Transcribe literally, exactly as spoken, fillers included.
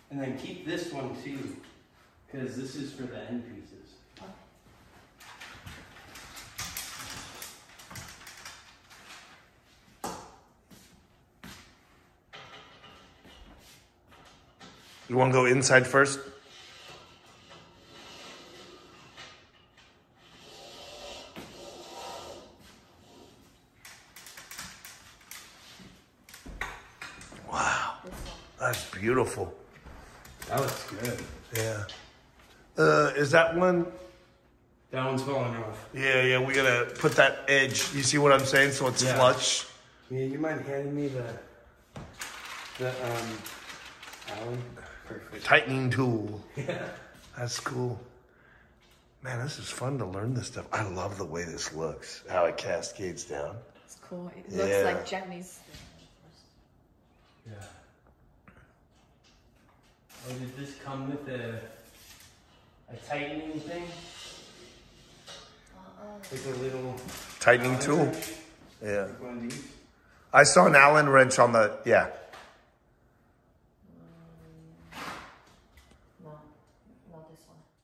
And then keep this one too, because this is for the end pieces. You want to go inside first? Wow, that's beautiful. That looks good. Yeah. Uh, is that one? That one's falling off. Yeah, yeah, we gotta put that edge. You see what I'm saying? So it's Yeah. flush. Yeah, you mind handing me the, the, um, Allen? Perfect. Tightening tool. Yeah. That's cool. Man, this is fun to learn this stuff. I love the way this looks, how it cascades down. It's cool. It looks Yeah. like Japanese. Yeah. Oh, did this come with a, a tightening thing? Like a little Tightening Allen tool. wrench? Yeah. Like one of these? I saw an Allen wrench on the, yeah. No, not this one.